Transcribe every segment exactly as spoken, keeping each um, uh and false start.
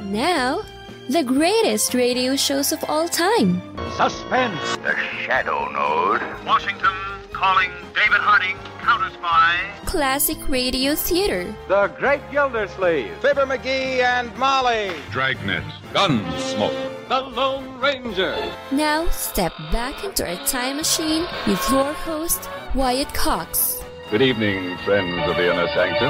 Now, the greatest radio shows of all time. Suspense. The Shadow Node. Washington calling David Harding, counter-spy. Classic radio theater. The Great Gildersleeve. Fibber McGee and Molly. Dragnet. Gunsmoke. The Lone Ranger. Now, step back into our time machine with your host, Wyatt Cox. Good evening, friends of the Inner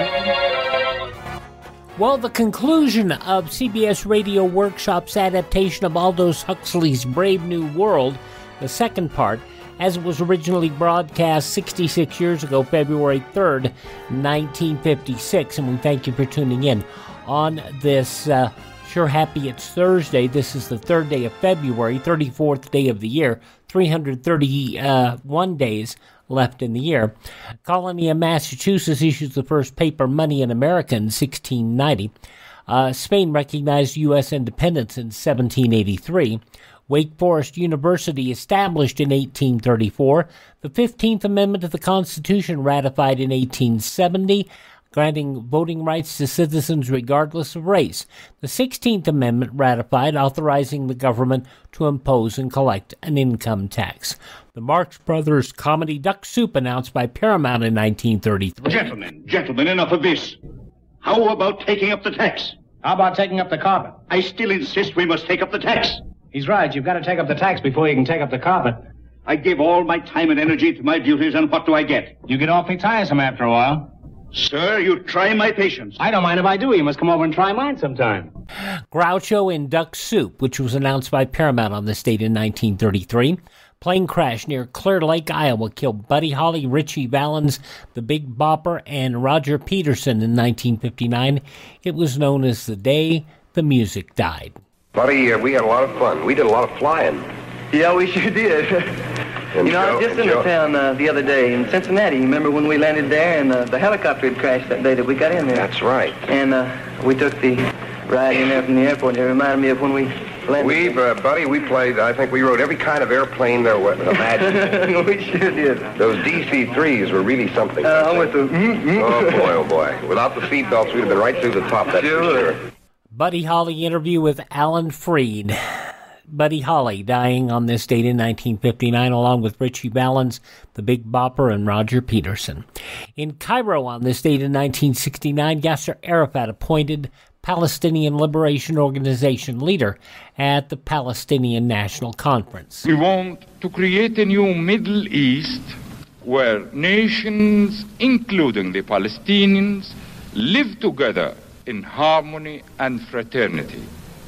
Sanctum. Well, the conclusion of C B S Radio Workshop's adaptation of Aldous Huxley's Brave New World, the second part, as it was originally broadcast sixty-six years ago, February third, nineteen fifty-six, and we thank you for tuning in on this uh, sure happy it's Thursday. This is the third day of February, thirty-fourth day of the year, three hundred thirty-one days left in the year. Colony of Massachusetts issues the first paper, Money in America, in sixteen ninety. Uh, Spain recognized U S independence in seventeen eighty-three. Wake Forest University established in eighteen thirty-four. The fifteenth Amendment to the Constitution ratified in eighteen seventy, granting voting rights to citizens regardless of race. The sixteenth Amendment ratified, authorizing the government to impose and collect an income tax. The Marx Brothers comedy Duck Soup, announced by Paramount in nineteen thirty-three. Gentlemen, gentlemen, enough of this. How about taking up the tax? How about taking up the carpet? I still insist we must take up the tax. He's right. You've got to take up the tax before you can take up the carpet. I give all my time and energy to my duties, and what do I get? You get awfully tiresome after a while. Sir, you try my patience. I don't mind if I do. You must come over and try mine sometime. Groucho in Duck Soup, which was announced by Paramount on this date in nineteen thirty-three. Plane crash near Clear Lake, Iowa, killed Buddy Holly, Richie Valens, the Big Bopper, and Roger Peterson in nineteen fifty-nine. It was known as the day the music died. Buddy, uh, we had a lot of fun. We did a lot of flying. Yeah, we sure did. And you know, Joe, I was just in Joe. the town uh, the other day in Cincinnati. You remember when we landed there and uh, the helicopter had crashed that day that we got in there? That's right. And uh, we took the ride in there from the airport. It reminded me of when we landed. We, uh, Buddy, we played, I think we rode every kind of airplane there was imaginable. We sure did. Those D C threes were really something. Uh, I went to... Oh, boy, oh, boy. Without the seat belts, we'd have been right through the top, that's Sure. for sure. Buddy Holly interview with Alan Freed. Buddy Holly dying on this date in nineteen fifty-nine, along with Richie Valens, the Big Bopper, and Roger Peterson. In Cairo on this date in nineteen sixty-nine, Yasser Arafat appointed Palestinian Liberation Organization leader at the Palestinian National Conference. We want to create a new Middle East where nations, including the Palestinians, live together in harmony and fraternity.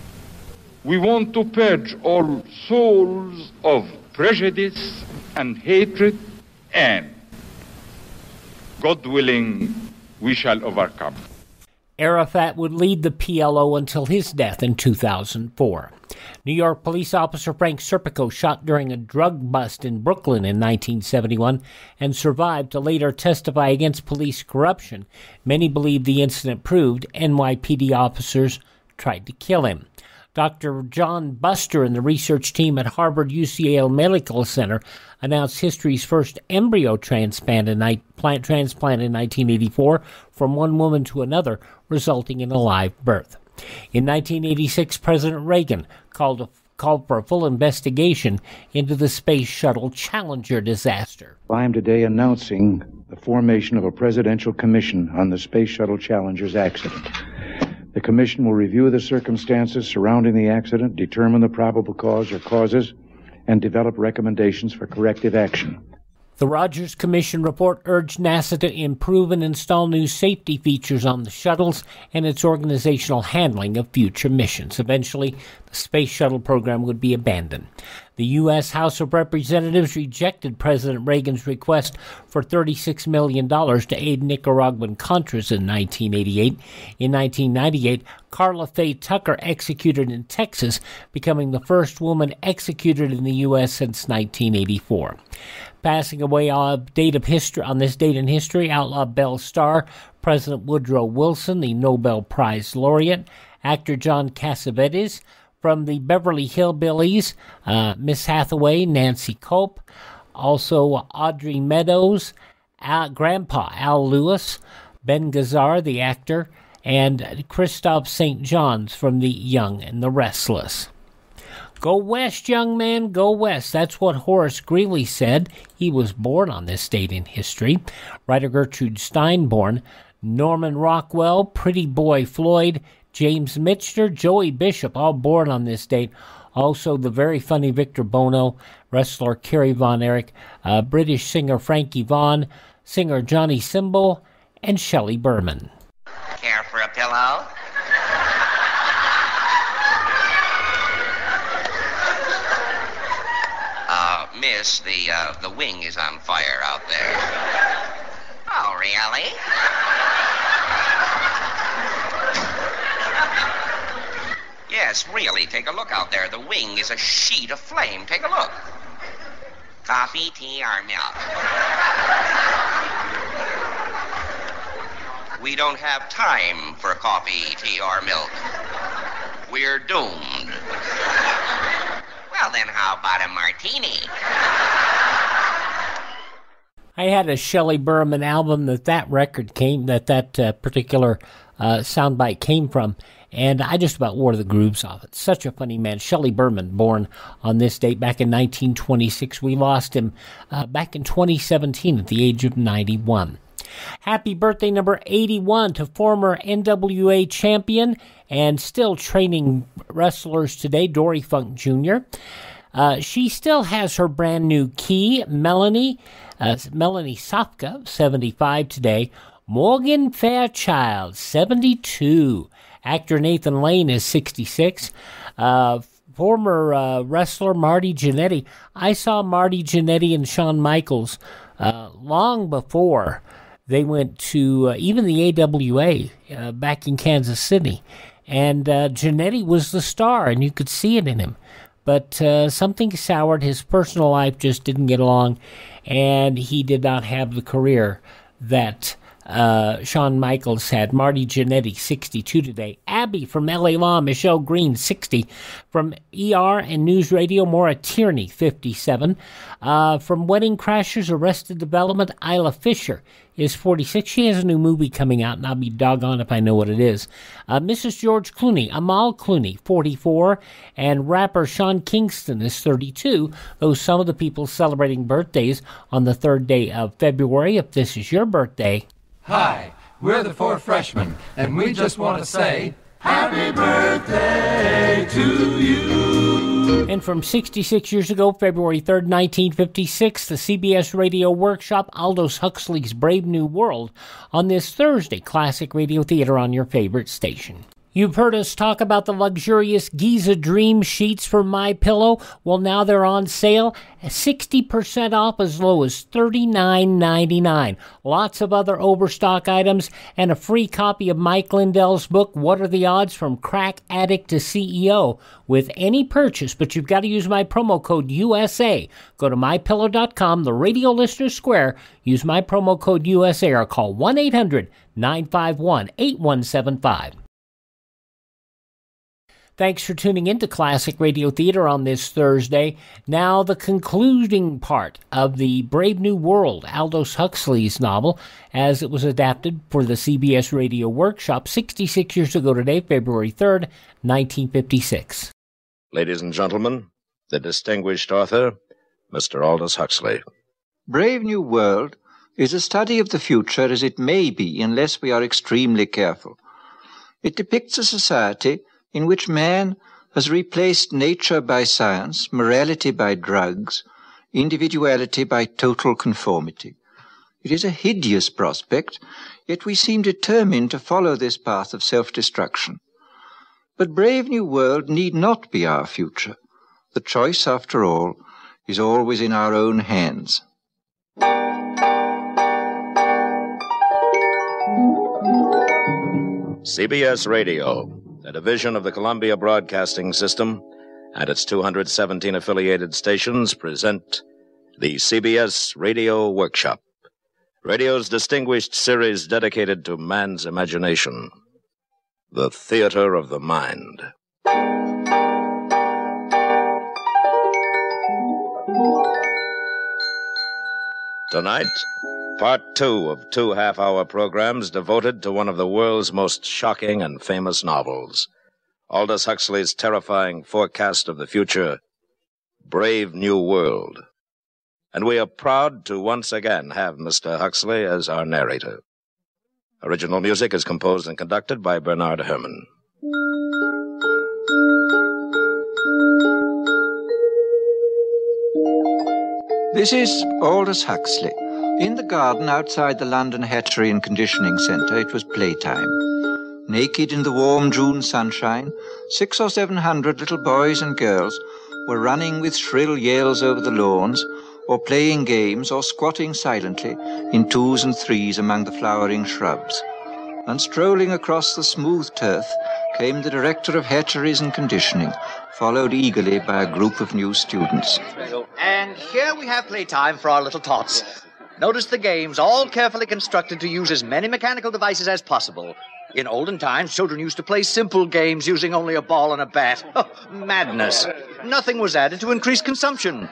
We want to purge all souls of prejudice and hatred, and, God willing, we shall overcome. Arafat would lead the P L O until his death in two thousand four. New York police officer Frank Serpico shot during a drug bust in Brooklyn in nineteen seventy-one and survived to later testify against police corruption. Many believe the incident proved N Y P D officers tried to kill him. Doctor John Buster and the research team at Harvard U C L Medical Center announced history's first embryo transplant in, transplant in nineteen eighty-four from one woman to another, resulting in a live birth. In nineteen eighty-six, President Reagan called, a, called for a full investigation into the Space Shuttle Challenger disaster. I am today announcing the formation of a presidential commission on the Space Shuttle Challenger's accident. The commission will review the circumstances surrounding the accident, determine the probable cause or causes, and develop recommendations for corrective action. The Rogers Commission report urged NASA to improve and install new safety features on the shuttles and its organizational handling of future missions. Eventually, the Space Shuttle program would be abandoned. The U S House of Representatives rejected President Reagan's request for thirty-six million dollars to aid Nicaraguan Contras in nineteen eighty-eight. In nineteen ninety-eight, Carla Faye Tucker executed in Texas, becoming the first woman executed in the U S since nineteen eighty-four. Passing away on, date of history, on this date in history, Outlaw Belle Starr, President Woodrow Wilson, the Nobel Prize laureate, actor John Cassavetes, from the Beverly Hillbillies, uh, Miss Hathaway, Nancy Cope, also Audrey Meadows, Al, Grandpa Al Lewis, Ben Gazzar, the actor, and Christophe Saint John's from The Young and the Restless. Go west, young man, go west. That's what Horace Greeley said. He was born on this date in history. Writer Gertrude Stein born. Norman Rockwell, Pretty Boy Floyd, James Michener, Joey Bishop, all born on this date. Also, the very funny Victor Bono, wrestler Kerry Von Erich, uh, British singer Frankie Vaughan, singer Johnny Cymbal, and Shelley Berman. Care for a pillow? Uh, miss, the, uh, the wing is on fire out there. Oh, really? Yes, really, take a look out there. The wing is a sheet of flame. Take a look. Coffee, tea, or milk? We don't have time for coffee, tea, or milk. We're doomed. Well, then how about a martini? I had a Shelley Berman album that that record came, that that uh, particular uh, soundbite came from, and I just about wore the grooves off it. Such a funny man. Shelley Berman, born on this date back in nineteen twenty-six. We lost him uh, back in twenty seventeen at the age of ninety-one. Happy birthday number eighty-one to former N W A champion and still training wrestlers today, Dory Funk Junior Uh, she still has her brand new key, Melanie, uh, Melanie Sofka, seventy-five today. Morgan Fairchild, seventy-two. Actor Nathan Lane is sixty-six. Uh, former uh, wrestler Marty Jannetty. I saw Marty Jannetty and Shawn Michaels uh, long before they went to uh, even the A W A uh, back in Kansas City. And uh, Jannetty was the star, and you could see it in him. But uh, something soured. His personal life just didn't get along, and he did not have the career that uh, Shawn Michaels had. Marty Jannetty, sixty-two today. Abby from L A Law, Michelle Green, sixty. From E R and News Radio, Maura Tierney, fifty-seven. Uh, from Wedding Crashers, Arrested Development, Isla Fisher is forty-six. She has a new movie coming out, and I'll be doggone if I know what it is. Uh, Missus George Clooney, Amal Clooney, forty-four, and rapper Sean Kingston is thirty-two. Those some of the people celebrating birthdays on the third day of February. If this is your birthday. Hi, we're the Four Freshmen, and we just want to say happy birthday to you. And from sixty-six years ago, February third, nineteen fifty-six, the C B S Radio Workshop, Aldous Huxley's Brave New World, on this Thursday, Classic Radio Theater on your favorite station. You've heard us talk about the luxurious Giza Dream sheets from MyPillow. Well, now they're on sale, sixty percent off, as low as thirty-nine ninety-nine. Lots of other overstock items and a free copy of Mike Lindell's book, What Are the Odds from Crack Addict to C E O, with any purchase, but you've got to use my promo code U S A. Go to my pillow dot com, the Radio Listeners Square, use my promo code U S A, or call one eight hundred nine five one eight one seven five. Thanks for tuning in to Classic Radio Theater on this Thursday. Now, the concluding part of the Brave New World, Aldous Huxley's novel, as it was adapted for the C B S Radio Workshop sixty-six years ago today, February third, nineteen fifty-six. Ladies and gentlemen, the distinguished author, Mister Aldous Huxley. Brave New World is a study of the future as it may be unless we are extremely careful. It depicts a society in which man has replaced nature by science, morality by drugs, individuality by total conformity. It is a hideous prospect, yet we seem determined to follow this path of self-destruction. But Brave New World need not be our future. The choice, after all, is always in our own hands. C B S Radio, a division of the Columbia Broadcasting System, and its two hundred seventeen affiliated stations present the C B S Radio Workshop, radio's distinguished series dedicated to man's imagination, the theater of the mind. Tonight, Part two of two half-hour programs devoted to one of the world's most shocking and famous novels, Aldous Huxley's terrifying forecast of the future, Brave New World. And we are proud to once again have Mister Huxley as our narrator. Original music is composed and conducted by Bernard Herrmann. This is Aldous Huxley. In the garden outside the London Hatchery and Conditioning Centre, it was playtime. Naked in the warm June sunshine, six or seven hundred little boys and girls were running with shrill yells over the lawns, or playing games, or squatting silently in twos and threes among the flowering shrubs. And strolling across the smooth turf came the director of hatcheries and conditioning, followed eagerly by a group of new students. And here we have playtime for our little tots. Notice the games, all carefully constructed to use as many mechanical devices as possible. In olden times, children used to play simple games using only a ball and a bat. Oh, madness. Nothing was added to increase consumption.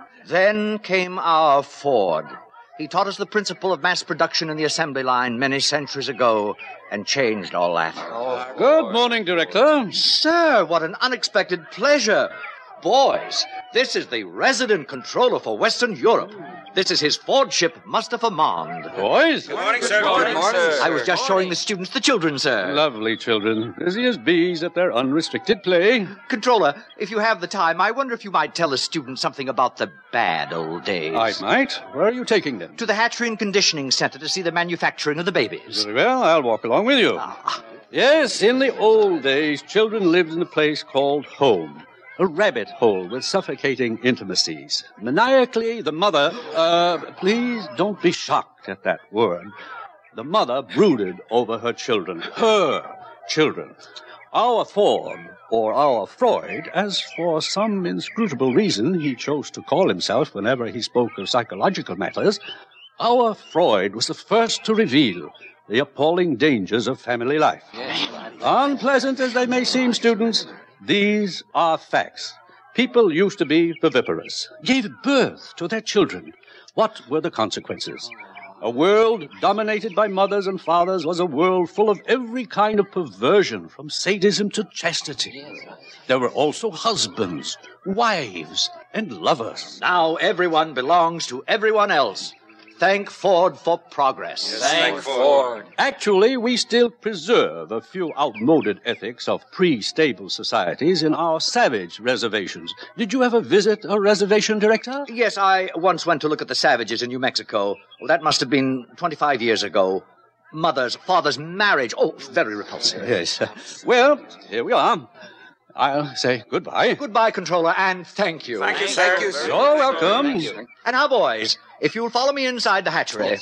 Then came our Ford. He taught us the principle of mass production in the assembly line many centuries ago and changed all that. Oh, good morning, Director. Sir, what an unexpected pleasure. Boys, this is the resident controller for Western Europe. This is his Ford ship, Mustafa Mond. Boys? Good morning, sir. Good morning, sir. I was just showing the students the children, sir. Lovely children. Busy as bees at their unrestricted play. Controller, if you have the time, I wonder if you might tell the students something about the bad old days. I might. Where are you taking them? To the Hatchery and Conditioning Center to see the manufacturing of the babies. Very well. I'll walk along with you. Ah. Yes, in the old days, children lived in a place called home. A rabbit hole with suffocating intimacies. Maniacally, the mother... Uh, please don't be shocked at that word. The mother brooded over her children. Her children. Our Ford, or our Freud, as for some inscrutable reason he chose to call himself whenever he spoke of psychological matters, our Freud was the first to reveal the appalling dangers of family life. Unpleasant as they may seem, students, these are facts. People used to be viviparous, gave birth to their children. What were the consequences? A world dominated by mothers and fathers was a world full of every kind of perversion, from sadism to chastity. There were also husbands, wives, and lovers. Now everyone belongs to everyone else. Thank Ford for progress. Yes, thank Ford. Actually, we still preserve a few outmoded ethics of pre-stable societies in our savage reservations. Did you ever visit a reservation, Director? Yes, I once went to look at the savages in New Mexico. Well, that must have been twenty-five years ago. Mother's, father's marriage. Oh, very repulsive. Yes. Well, here we are. I'll say goodbye. Goodbye, Controller, and thank you. Thank you, sir. Thank you, sir. You're welcome. Thank you. And now, boys, if you'll follow me inside the hatchery.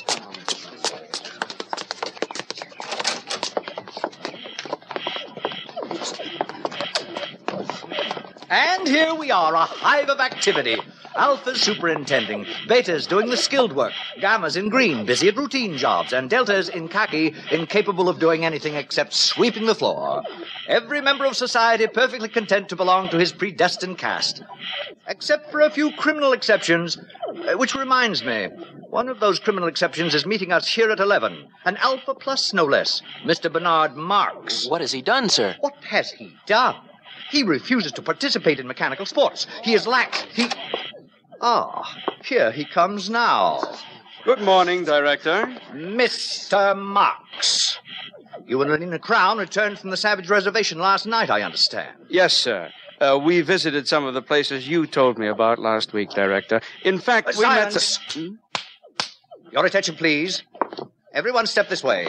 And here we are, a hive of activity. Alpha's superintending, Beta's doing the skilled work, Gamma's in green, busy at routine jobs, and Delta's in khaki, incapable of doing anything except sweeping the floor. Every member of society perfectly content to belong to his predestined caste. Except for a few criminal exceptions, which reminds me, one of those criminal exceptions is meeting us here at eleven. An Alpha Plus, no less, Mister Bernard Marks. What has he done, sir? What has he done? He refuses to participate in mechanical sports. He is lax. He... Ah, here he comes now. Good morning, Director. Mister Marks. You and Lena Crown returned from the Savage Reservation last night, I understand. Yes, sir. Uh, we visited some of the places you told me about last week, Director. In fact, uh, we silence. met... The... Your attention, please. Everyone step this way.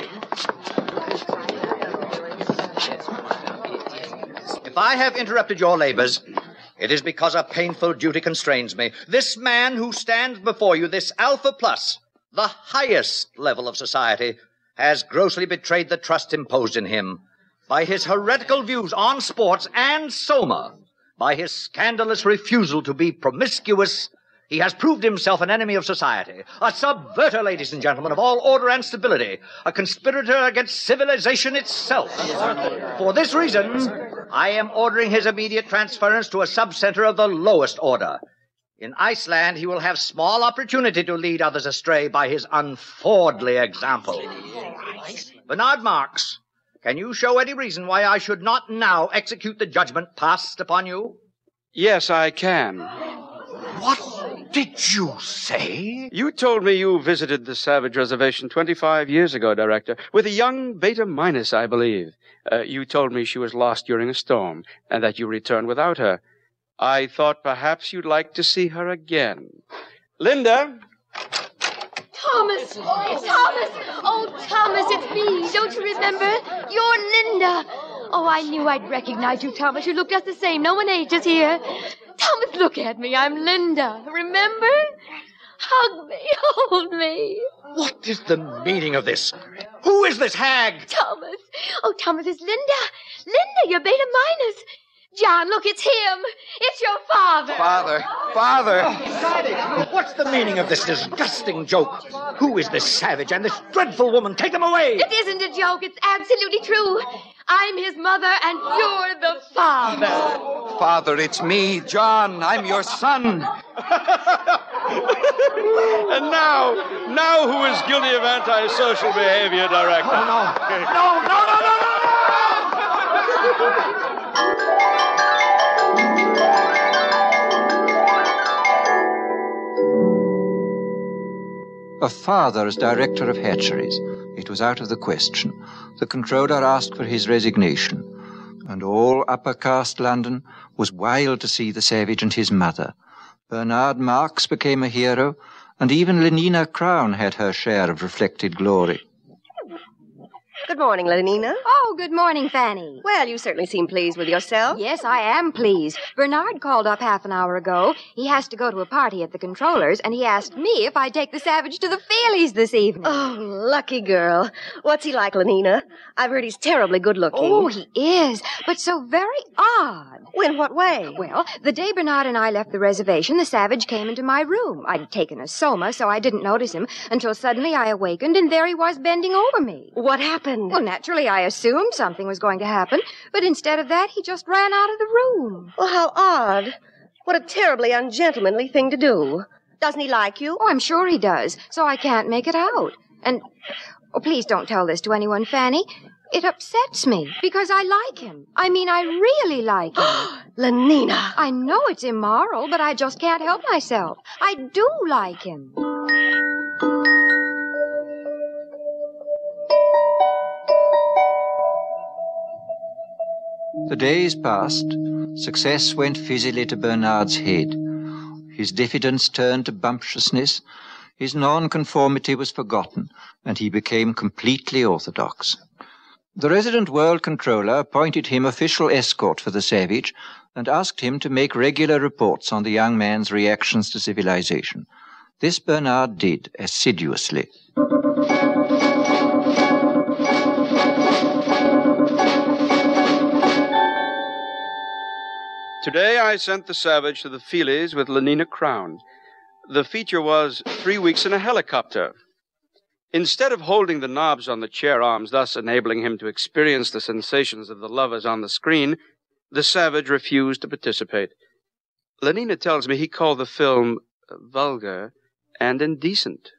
If I have interrupted your labors, it is because a painful duty constrains me. This man who stands before you, this Alpha Plus, the highest level of society, has grossly betrayed the trust imposed in him by his heretical views on sports and Soma, by his scandalous refusal to be promiscuous. He has proved himself an enemy of society, a subverter, ladies and gentlemen, of all order and stability, a conspirator against civilization itself. For this reason, I am ordering his immediate transference to a sub-center of the lowest order. In Iceland, he will have small opportunity to lead others astray by his unfordly example. Bernard Marx, can you show any reason why I should not now execute the judgment passed upon you? Yes, I can. What did you say? You told me you visited the Savage Reservation twenty-five years ago, Director, with a young Beta Minus, I believe. Uh, you told me she was lost during a storm, and that you returned without her. I thought perhaps you'd like to see her again. Linda? Thomas! Thomas! Oh, Thomas, it's me. Don't you remember? You're Linda. Oh, I knew I'd recognize you, Thomas. You look just the same. No one ages here. Thomas, look at me. I'm Linda. Remember? Hug me. Hold me. What is the meaning of this? Who is this hag? Thomas. Oh, Thomas, it's Linda. Linda, your Beta Minus. John, look, it's him. It's your father. Father. Father. Oh, what's the meaning of this disgusting joke? Who is this savage and this dreadful woman? Take them away. It isn't a joke. It's absolutely true. I'm his mother, and you're the father. Father, it's me, John. I'm your son. And now, now who is guilty of antisocial behavior, Director? Oh, no. No, no, no, no, no! A father as director of hatcheries. It was out of the question. The controller asked for his resignation, and all upper caste London was wild to see the savage and his mother. Bernard Marx became a hero, and even Lenina Crown had her share of reflected glory. Good morning, Lenina. Oh, good morning, Fanny. Well, you certainly seem pleased with yourself. Yes, I am pleased. Bernard called up half an hour ago. He has to go to a party at the controller's, and he asked me if I'd take the savage to the Feelies this evening. Oh, lucky girl. What's he like, Lenina? I've heard he's terribly good-looking. Oh, he is, but so very odd. In what way? Well, the day Bernard and I left the reservation, the savage came into my room. I'd taken a soma, so I didn't notice him until suddenly I awakened, and there he was bending over me. What happened? Well, naturally, I assumed something was going to happen, but instead of that, he just ran out of the room. Well, how odd. What a terribly ungentlemanly thing to do. Doesn't he like you? Oh, I'm sure he does, so I can't make it out. And, oh, please don't tell this to anyone, Fanny. It upsets me, because I like him. I mean, I really like him. Lenina! I know it's immoral, but I just can't help myself. I do like him. The days passed. Success went fizzily to Bernard's head. His diffidence turned to bumptiousness. His nonconformity was forgotten, and he became completely orthodox. The resident world controller appointed him official escort for the savage and asked him to make regular reports on the young man's reactions to civilization. This Bernard did assiduously. Today I sent the savage to the Feelies with Lenina Crown. The feature was three weeks in a helicopter. Instead of holding the knobs on the chair arms, thus enabling him to experience the sensations of the lovers on the screen, the savage refused to participate. Lenina tells me he called the film vulgar and indecent.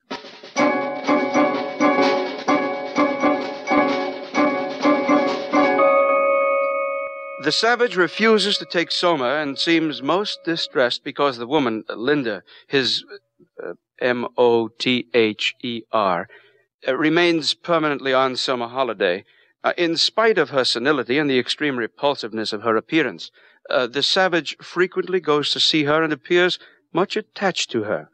The savage refuses to take soma and seems most distressed because the woman, Linda, his uh, M O T H E R, uh, remains permanently on summer holiday. Uh, in spite of her senility and the extreme repulsiveness of her appearance, uh, the savage frequently goes to see her and appears much attached to her.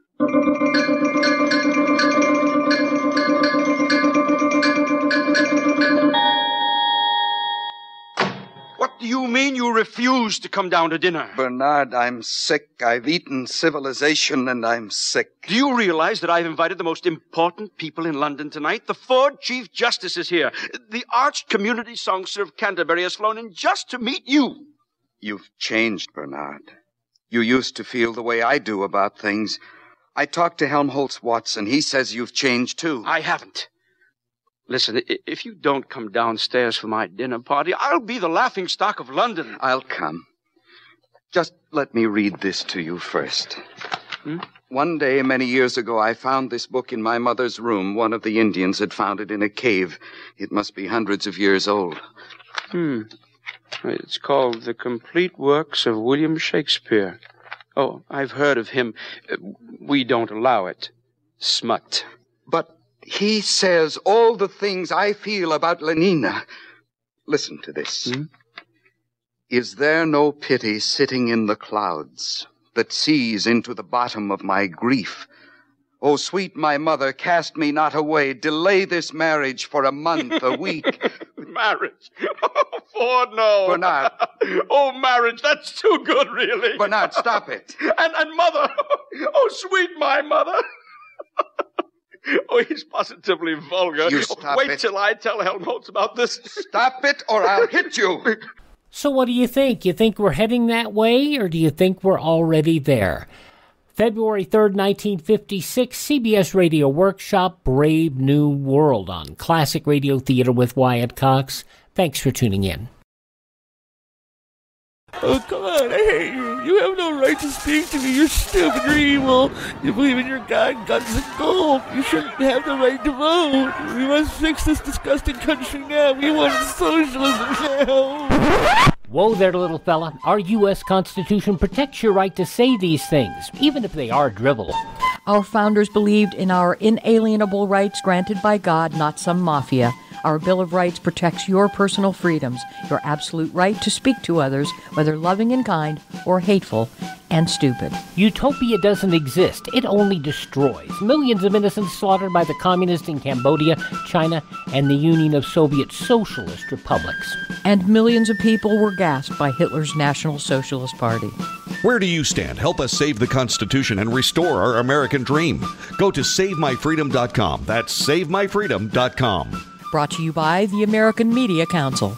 What do you mean you refuse to come down to dinner? Bernard, I'm sick. I've eaten civilization and I'm sick. Do you realize that I've invited the most important people in London tonight? The Ford Chief Justice is here. The arch community songster of Canterbury has flown in just to meet you. You've changed, Bernard. You used to feel the way I do about things. I talked to Helmholtz Watson. He says you've changed, too. I haven't. Listen, if you don't come downstairs for my dinner party, I'll be the laughingstock of London. I'll come. Just let me read this to you first. Hmm? One day, many years ago, I found this book in my mother's room. One of the Indians had found it in a cave. It must be hundreds of years old. Hmm. It's called The Complete Works of William Shakespeare. Oh, I've heard of him. We don't allow it. Smut. But he says all the things I feel about Lenina. Listen to this. Hmm? Is there no pity sitting in the clouds that sees into the bottom of my grief? Oh, sweet my mother, cast me not away. Delay this marriage for a month, a week. Marriage? Oh, Ford, no. Bernard. Oh, marriage, that's too good, really. Bernard, stop it. And, and mother. Oh, sweet my mother. Oh, he's positively vulgar. You stop Wait it. till I tell Helmholtz about this. Stop it, or I'll hit you. So what do you think? You think we're heading that way, or do you think we're already there? February third, nineteen fifty-six, C B S Radio Workshop, Brave New World on Classic Radio Theater with Wyatt Cox. Thanks for tuning in. Oh, come on, I hate you. You have no right to speak to me. You're stupid, you're evil. You believe in your God, guns, and gold. You shouldn't have the right to vote. We must fix this disgusting country now. We want socialism now. Whoa there, little fella. Our U S Constitution protects your right to say these things, even if they are drivel. Our founders believed in our inalienable rights granted by God, not some mafia. Our Bill of Rights protects your personal freedoms, your absolute right to speak to others, whether loving and kind or hateful and stupid. Utopia doesn't exist. It only destroys. Millions of innocents slaughtered by the communists in Cambodia, China, and the Union of Soviet Socialist Republics. And millions of people were gassed by Hitler's National Socialist Party. Where do you stand? Help us save the Constitution and restore our American dream. Go to save my freedom dot com. That's save my freedom dot com. Brought to you by the American Media Council.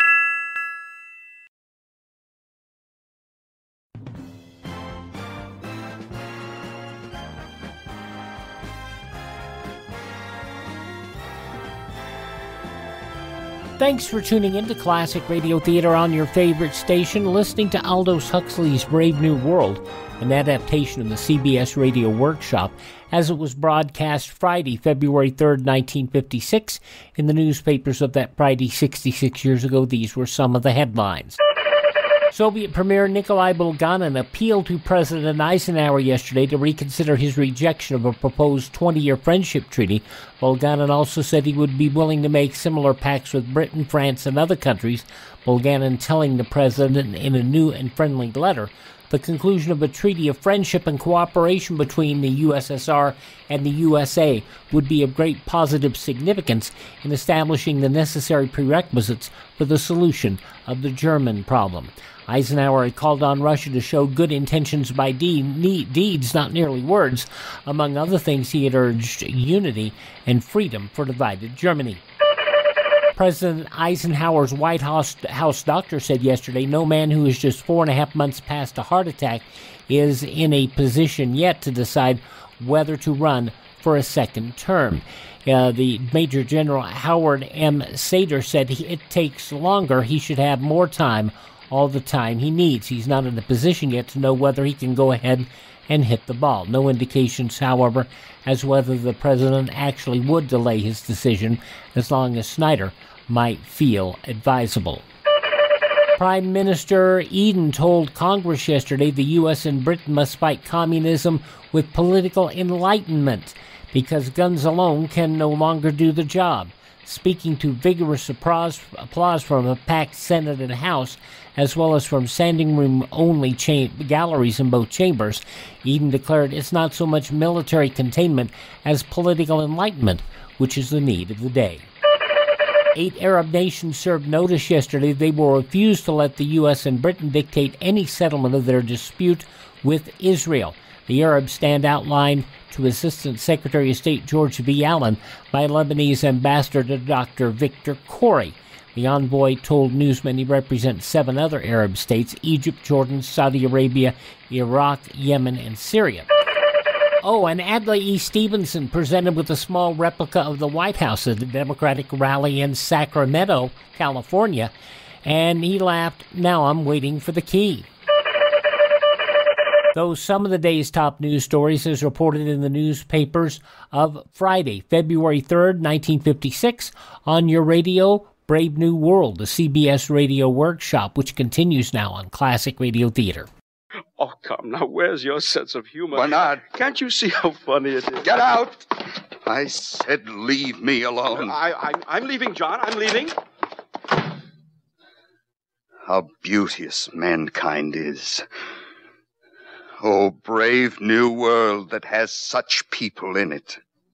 Thanks for tuning in to Classic Radio Theater on your favorite station, listening to Aldous Huxley's Brave New World, an adaptation of the C B S Radio Workshop, as it was broadcast Friday, February third, nineteen fifty-six. In the newspapers of that Friday sixty-six years ago, these were some of the headlines. Soviet Premier Nikolai Bulganin appealed to President Eisenhower yesterday to reconsider his rejection of a proposed twenty-year friendship treaty. Bulganin also said he would be willing to make similar pacts with Britain, France, and other countries. Bulganin telling the president in a new and friendly letter the conclusion of a treaty of friendship and cooperation between the U S S R and the U S A would be of great positive significance in establishing the necessary prerequisites for the solution of the German problem. Eisenhower had called on Russia to show good intentions by de- ne- deeds, not merely words. Among other things, he had urged unity and freedom for divided Germany. President Eisenhower's White House, House doctor said yesterday, no man who is just four and a half months past a heart attack is in a position yet to decide whether to run for a second term. Uh, the Major General Howard M. Sater said he, it takes longer. He should have more time, all the time he needs. He's not in a position yet to know whether he can go ahead and hit the ball. No indications, however, as whether the president actually would delay his decision as long as Snyder might feel advisable. Prime Minister Eden told Congress yesterday the U S and Britain must fight communism with political enlightenment because guns alone can no longer do the job. Speaking to vigorous applause, applause from a packed Senate and House, as well as from standing room-only cha- galleries in both chambers, Eden declared it's not so much military containment as political enlightenment, which is the need of the day. Eight Arab nations served notice yesterday they will refuse to let the U S and Britain dictate any settlement of their dispute with Israel. The Arabs stand outlined to Assistant Secretary of State George B. Allen by Lebanese Ambassador Doctor Victor Corey. The envoy told newsmen he represents seven other Arab states: Egypt, Jordan, Saudi Arabia, Iraq, Yemen, and Syria. Oh, and Adlai E. Stevenson presented with a small replica of the White House at the Democratic rally in Sacramento, California, and he laughed, "Now I'm waiting for the key." Those some of the day's top news stories as reported in the newspapers of Friday, February third, nineteen fifty-six, on your radio, Brave New World, the C B S Radio Workshop, which continues now on Classic Radio Theater. Oh, come now, where's your sense of humor? Bernard. Can't you see how funny it is? Get out! I said leave me alone. I, I, I'm leaving, John. I'm leaving. How beauteous mankind is. Oh, brave new world that has such people in it.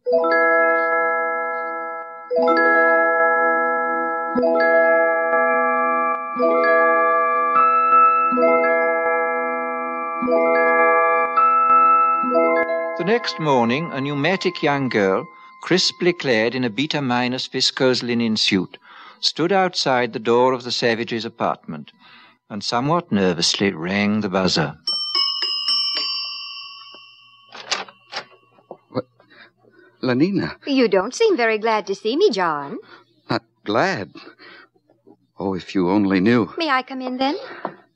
The next morning, a pneumatic young girl, crisply clad in a beta-minus viscose linen suit, stood outside the door of the Savages' apartment and somewhat nervously rang the buzzer. What? Lenina? You don't seem very glad to see me, John. Not glad? Oh, if you only knew. May I come in, then?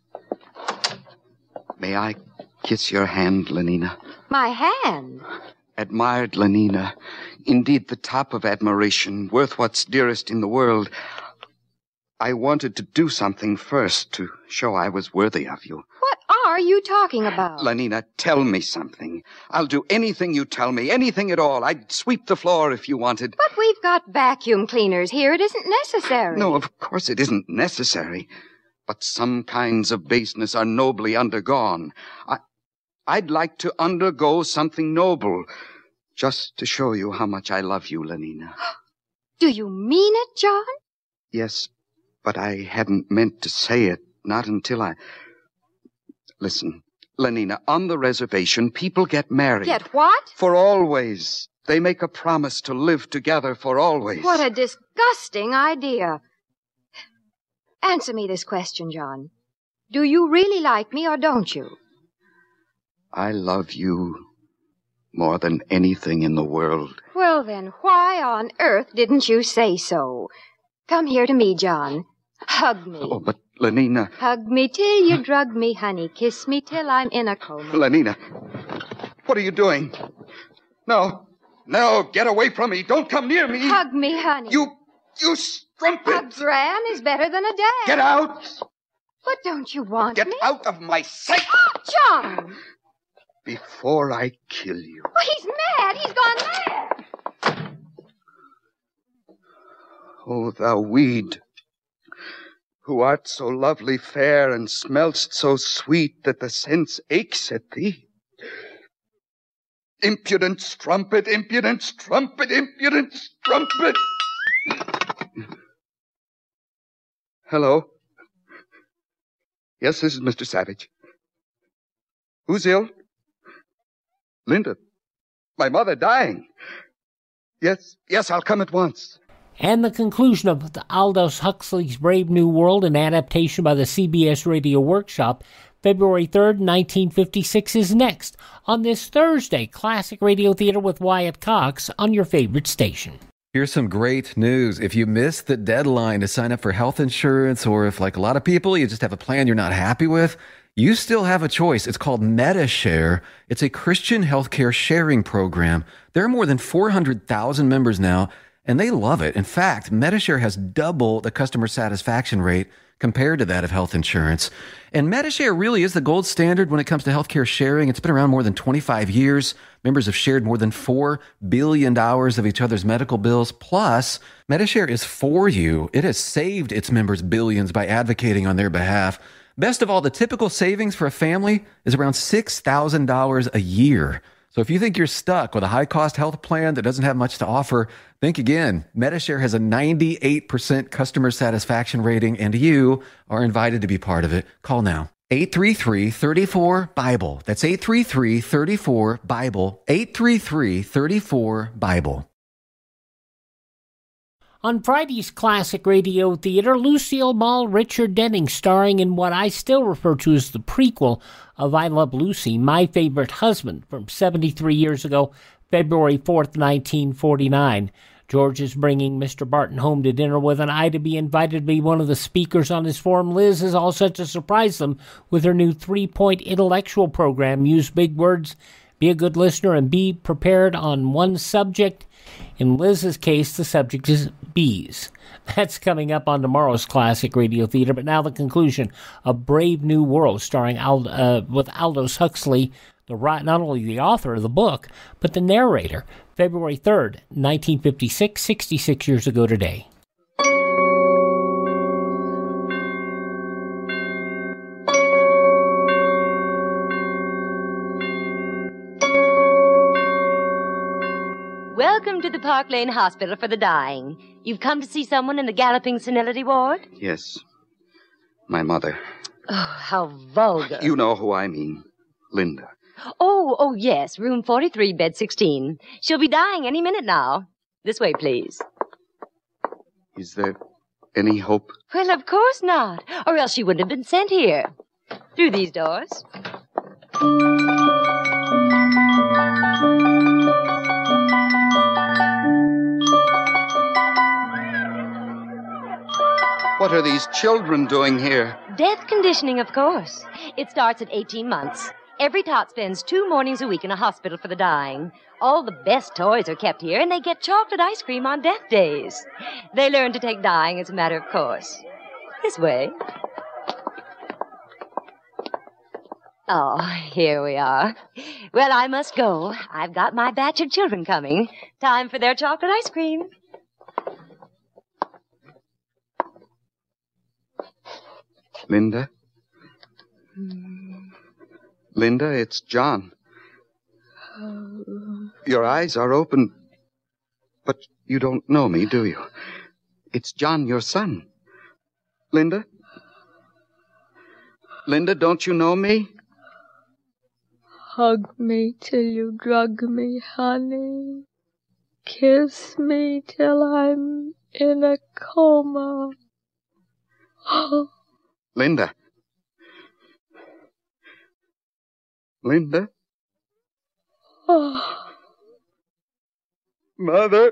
May I kiss your hand, Lenina? My hand? Admired Lenina. Indeed, the top of admiration, worth what's dearest in the world. I wanted to do something first to show I was worthy of you. What are you talking about? Lenina, tell me something. I'll do anything you tell me, anything at all. I'd sweep the floor if you wanted. But we've got vacuum cleaners here. It isn't necessary. No, of course it isn't necessary. But some kinds of baseness are nobly undergone. I, I'd like to undergo something noble, just to show you how much I love you, Lenina. Do you mean it, John? Yes, but I hadn't meant to say it, not until I... Listen, Lenina, on the reservation, people get married. Get what? For always. They make a promise to live together for always. What a disgusting idea. Answer me this question, John. Do you really like me or don't you? I love you more than anything in the world. Well, then, why on earth didn't you say so? Come here to me, John. Hug me. Oh, but Lenina... Hug me till you drug me, honey. Kiss me till I'm in a coma. Lenina, what are you doing? No, no, get away from me. Don't come near me. Hug me, honey. You, you strumpet. A gran is better than a dad. Get out. But don't you want get me? Get out of my sight. John. Before I kill you. Oh, he's mad. He's gone mad. Oh, thou weed, who art so lovely fair and smell'st so sweet that the sense aches at thee. Impudent strumpet, impudent strumpet, impudent strumpet. Hello? Yes, this is Mister Savage. Who's ill? Linda. My mother dying. Yes, yes, I'll come at once. And the conclusion of the Aldous Huxley's Brave New World, an adaptation by the C B S Radio Workshop, February third, nineteen fifty-six, is next on this Thursday, Classic Radio Theater with Wyatt Cox on your favorite station. Here's some great news. If you missed the deadline to sign up for health insurance, or if, like a lot of people, you just have a plan you're not happy with, you still have a choice. It's called MediShare. It's a Christian healthcare sharing program. There are more than four hundred thousand members now, and they love it. In fact, MediShare has double the customer satisfaction rate compared to that of health insurance. And MediShare really is the gold standard when it comes to healthcare sharing. It's been around more than twenty-five years. Members have shared more than four billion dollars of each other's medical bills. Plus, MediShare is for you. It has saved its members billions by advocating on their behalf. Best of all, the typical savings for a family is around six thousand dollars a year. So if you think you're stuck with a high-cost health plan that doesn't have much to offer, think again. MediShare has a ninety-eight percent customer satisfaction rating, and you are invited to be part of it. Call now. eight three three, three four, BIBLE. That's eight three three, three four, BIBLE. eight three three, three four, BIBLE. On Friday's Classic Radio Theater, Lucille Ball, Richard Denning, starring in what I still refer to as the prequel of I Love Lucy, My Favorite Husband, from seventy-three years ago, February fourth, nineteen forty-nine. George is bringing Mister Barton home to dinner with an eye to be invited to be one of the speakers on his forum. Liz is all set to surprise them with her new three-point intellectual program. Use big words, be a good listener, and be prepared on one subject. In Liz's case, the subject is bees. That's coming up on tomorrow's Classic Radio Theater. But now the conclusion, A Brave New World, starring Ald- uh, with Aldous Huxley, the not only the author of the book, but the narrator. February third, nineteen fifty-six, sixty-six years ago today. Welcome to the Park Lane Hospital for the Dying. You've come to see someone in the galloping senility ward? Yes. My mother. Oh, how vulgar. You know who I mean. Linda. Oh, oh, yes. Room forty-three, bed sixteen. She'll be dying any minute now. This way, please. Is there any hope? Well, of course not. Or else she wouldn't have been sent here. Through these doors. What are these children doing here? Death conditioning, of course. It starts at eighteen months. Every tot spends two mornings a week in a hospital for the dying. All the best toys are kept here, and they get chocolate ice cream on death days. They learn to take dying as a matter of course. This way. Oh, here we are. Well, I must go. I've got my batch of children coming. Time for their chocolate ice cream. Linda? Linda, it's John. Your eyes are open, but you don't know me, do you? It's John, your son. Linda? Linda, don't you know me? Hug me till you drug me, honey. Kiss me till I'm in a coma. Linda. Linda? Oh. Mother.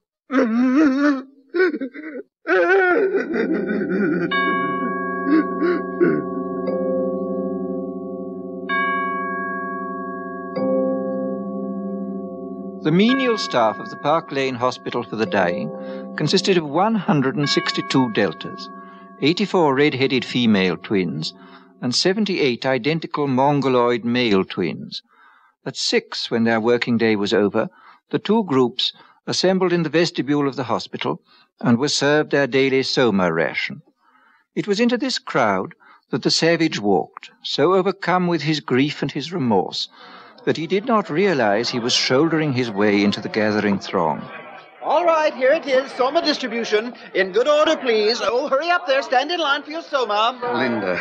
The menial staff of the Park Lane Hospital for the Dying consisted of one hundred sixty-two deltas, eighty-four red-headed female twins, and seventy-eight identical mongoloid male twins. At six, when their working day was over, the two groups assembled in the vestibule of the hospital and were served their daily soma ration. It was into this crowd that the savage walked, so overcome with his grief and his remorse that he did not realize he was shouldering his way into the gathering throng. All right, here it is, soma distribution. In good order, please. Oh, hurry up there. Stand in line for your soma. Linda.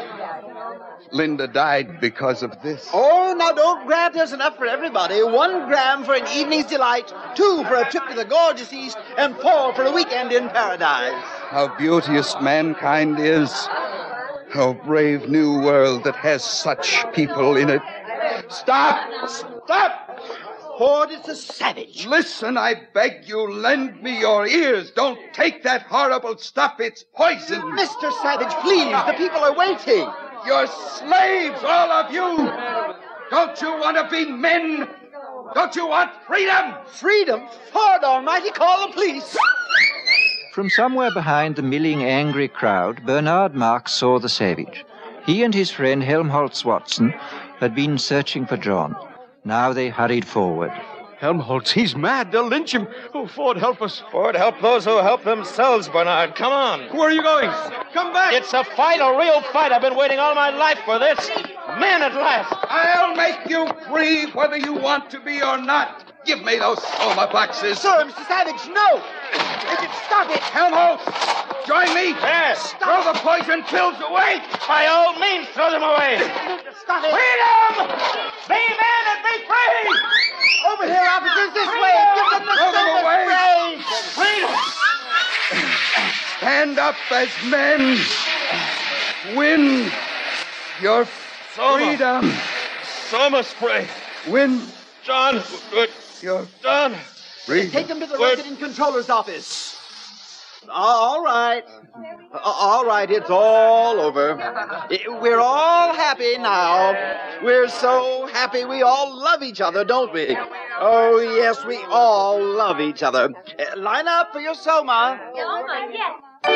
Linda died because of this. Oh, now don't grab. There's enough for everybody. One gram for an evening's delight, two for a trip to the gorgeous East, and four for a weekend in paradise. How beauteous mankind is. How brave new world that has such people in it. Stop! Stop! Horde, it's a savage. Listen, I beg you, lend me your ears. Don't take that horrible stuff. It's poison. Mister Savage, please. The people are waiting. You're slaves, all of you. Don't you want to be men? Don't you want freedom? Freedom? Lord Almighty, call the police. From somewhere behind the milling, angry crowd, Bernard Marx saw the savage. He and his friend Helmholtz Watson had been searching for John. Now they hurried forward. Helmholtz, he's mad. They'll lynch him. Oh, Ford, help us. Ford, help those who help themselves, Bernard. Come on. Where are you going? Come back. It's a fight, a real fight. I've been waiting all my life for this. Men at last. I'll make you free whether you want to be or not. Give me those soma boxes. Sir, Mister Savage, no. Stop it. Helmholtz, join me. Yes. Stop. Throw the poison pills away. By all means, throw them away. Stop it. Freedom! Be men and be free! Over here, officers, this way. Give them the Throw them away. Freedom! Stand up as men. Win your Soma. freedom. Soma spray. Win John, good. Your John. Bring Take him to the resident controller's office. All right. All right, it's all over. We're all happy now. We're so happy we all love each other, don't we? Oh, yes, we all love each other. Uh, line up for your Soma. Soma, yes.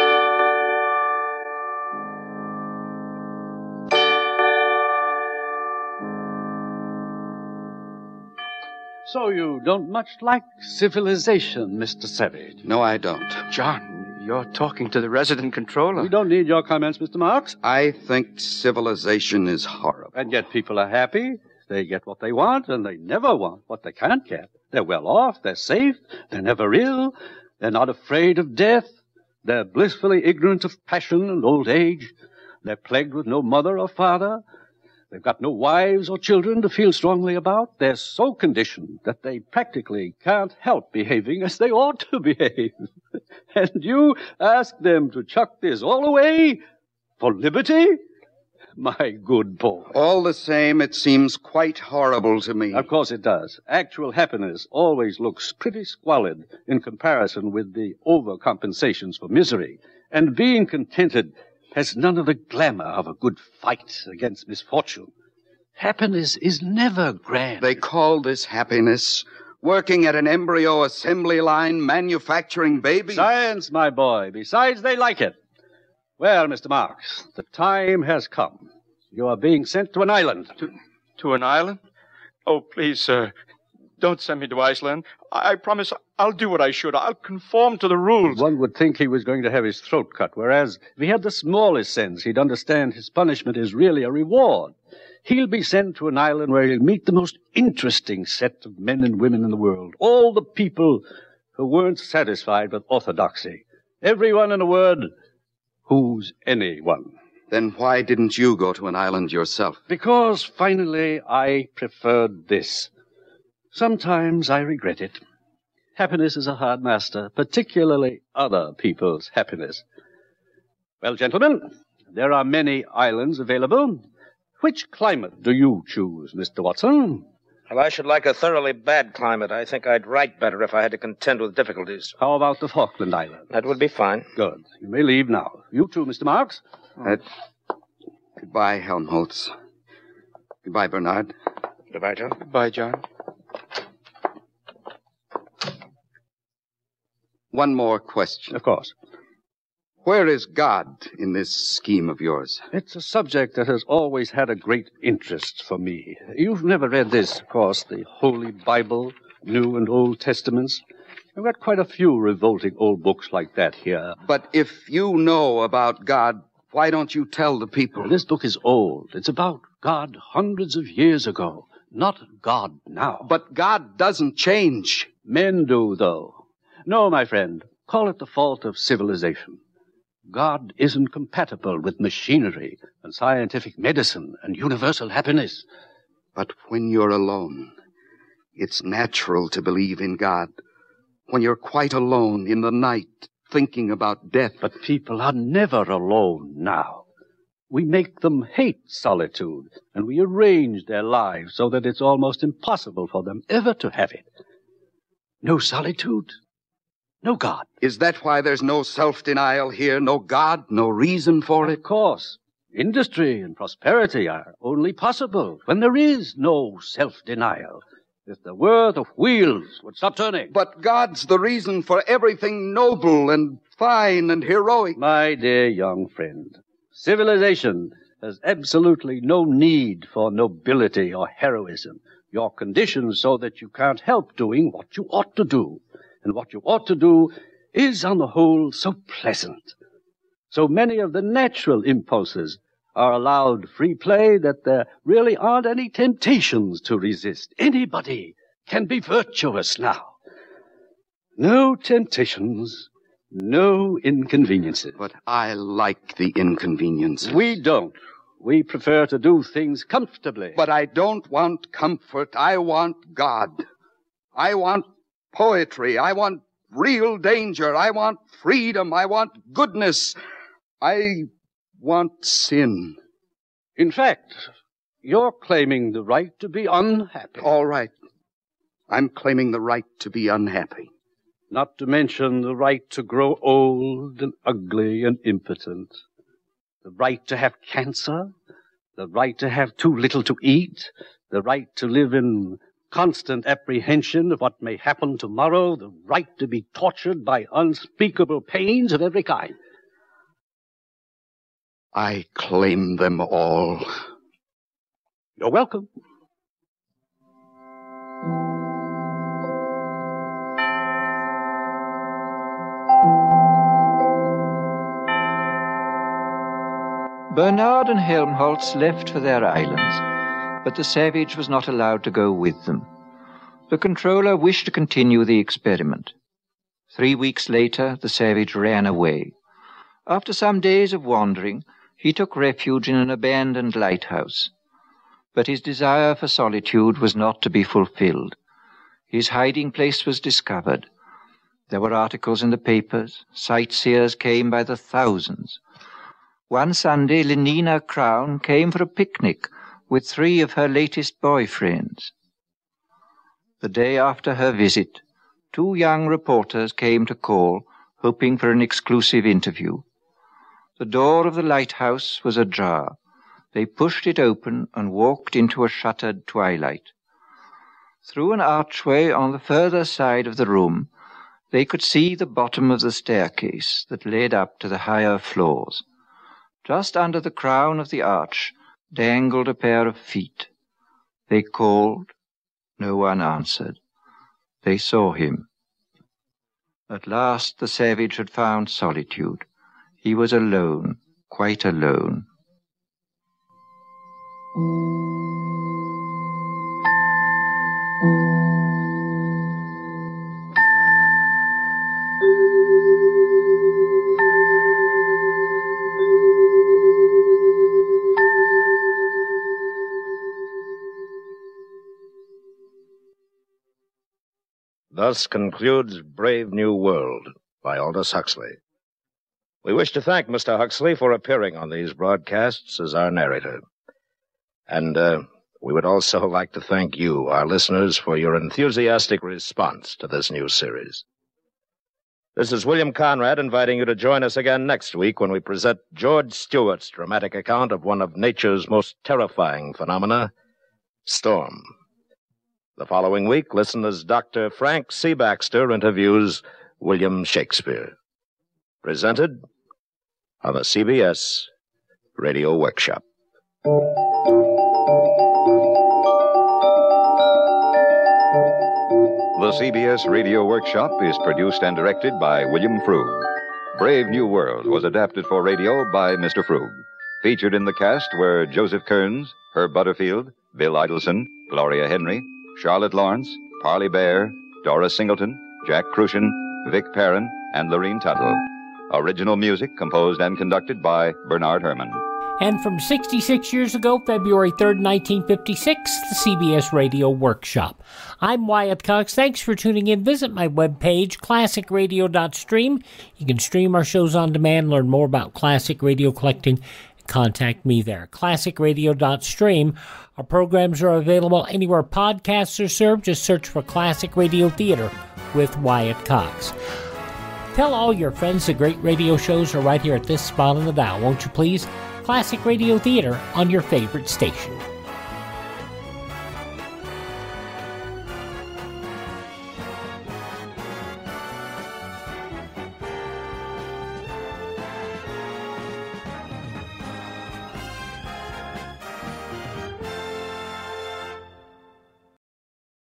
So you don't much like civilization, Mister Savage? No, I don't. John, you're talking to the resident controller. We don't need your comments, Mister Marks. I think civilization is horrible. And yet people are happy. They get what they want, and they never want what they can't get. They're well off. They're safe. They're never ill. They're not afraid of death. They're blissfully ignorant of passion and old age. They're plagued with no mother or father. They've got no wives or children to feel strongly about. They're so conditioned that they practically can't help behaving as they ought to behave. And you ask them to chuck this all away for liberty? My good boy. All the same, it seems quite horrible to me. Of course it does. Actual happiness always looks pretty squalid in comparison with the overcompensations for misery. And being contented has none of the glamour of a good fight against misfortune. Happiness is never grand. They call this happiness. Working at an embryo assembly line, manufacturing babies. Science, my boy. Besides, they like it. Well, Mister Marks, the time has come. You are being sent to an island. To, to an island? Oh, please, sir. Don't send me to Iceland. I, I promise I'll do what I should. I'll conform to the rules. One would think he was going to have his throat cut, whereas if he had the smallest sense, he'd understand his punishment is really a reward. He'll be sent to an island where he'll meet the most interesting set of men and women in the world. All the people who weren't satisfied with orthodoxy. Everyone, in a word, who's anyone. Then why didn't you go to an island yourself? Because, finally, I preferred this. Sometimes I regret it. Happiness is a hard master, particularly other people's happiness. Well, gentlemen, there are many islands available. Which climate do you choose, Mister Watson? Well, I should like a thoroughly bad climate. I think I'd write better if I had to contend with difficulties. How about the Falkland Islands? That would be fine. Good. You may leave now. You too, Mister Marks. Uh, goodbye, Helmholtz. Goodbye, Bernard. Goodbye, John. Goodbye, John. One more question. Of course. Where is God in this scheme of yours? It's a subject that has always had a great interest for me. You've never read this, of course, the Holy Bible, New and Old Testaments. I've got quite a few revolting old books like that here. But if you know about God, why don't you tell the people? This book is old. It's about God hundreds of years ago, not God now. But God doesn't change. Men do, though. No, my friend, call it the fault of civilization. God isn't compatible with machinery and scientific medicine and universal happiness. But when you're alone, it's natural to believe in God. When you're quite alone in the night, thinking about death. But people are never alone now. We make them hate solitude, and we arrange their lives so that it's almost impossible for them ever to have it. No solitude. No God. Is that why there's no self-denial here? No God? No reason for it? Of course. Industry and prosperity are only possible when there is no self-denial. If there were, the wheels would stop turning. But God's the reason for everything noble and fine and heroic. My dear young friend, civilization has absolutely no need for nobility or heroism. You're conditioned so that you can't help doing what you ought to do. And what you ought to do is, on the whole, so pleasant. So many of the natural impulses are allowed free play that there really aren't any temptations to resist. Anybody can be virtuous now. No temptations, no inconveniences. But I like the inconveniences. We don't. We prefer to do things comfortably. But I don't want comfort. I want God. I want poetry. I want real danger. I want freedom. I want goodness. I want sin. In fact, you're claiming the right to be unhappy. All right. I'm claiming the right to be unhappy. Not to mention the right to grow old and ugly and impotent. The right to have cancer. The right to have too little to eat. The right to live in constant apprehension of what may happen tomorrow. The right to be tortured by unspeakable pains of every kind. I claim them all. You're welcome. Bernard and Helmholtz left for their islands, but the savage was not allowed to go with them. The controller wished to continue the experiment. Three weeks later, the savage ran away. After some days of wandering, he took refuge in an abandoned lighthouse. But his desire for solitude was not to be fulfilled. His hiding place was discovered. There were articles in the papers. Sightseers came by the thousands. One Sunday, Lenina Crown came for a picnic with three of her latest boyfriends. The day after her visit, two young reporters came to call, hoping for an exclusive interview. The door of the lighthouse was ajar. They pushed it open and walked into a shuttered twilight. Through an archway on the further side of the room, they could see the bottom of the staircase that led up to the higher floors. Just under the crown of the arch dangled a pair of feet. They called. No one answered. They saw him. At last the savage had found solitude. He was alone, quite alone. Thus concludes Brave New World by Aldous Huxley. We wish to thank Mister Huxley for appearing on these broadcasts as our narrator. And uh, we would also like to thank you, our listeners, for your enthusiastic response to this new series. This is William Conrad inviting you to join us again next week when we present George Stewart's dramatic account of one of nature's most terrifying phenomena, storm. The following week, listen as Doctor Frank C. Baxter interviews William Shakespeare. Presented on the C B S Radio Workshop. The C B S Radio Workshop is produced and directed by William Frug. Brave New World was adapted for radio by Mister Frug. Featured in the cast were Joseph Kearns, Herb Butterfield, Bill Idelson, Gloria Henry, Charlotte Lawrence, Parley Bear, Doris Singleton, Jack Crucian, Vic Perrin, and Lorene Tuttle. Original music composed and conducted by Bernard Herrmann. And from sixty-six years ago, February third, nineteen fifty-six, the C B S Radio Workshop. I'm Wyatt Cox. Thanks for tuning in. Visit my webpage, classic radio dot stream. You can stream our shows on demand, learn more about classic radio collecting, and contact me there. classic radio dot stream. Our programs are available anywhere podcasts are served. Just search for Classic Radio Theater with Wyatt Cox. Tell all your friends the great radio shows are right here at this spot on the dial, won't you please? Classic Radio Theater on your favorite station.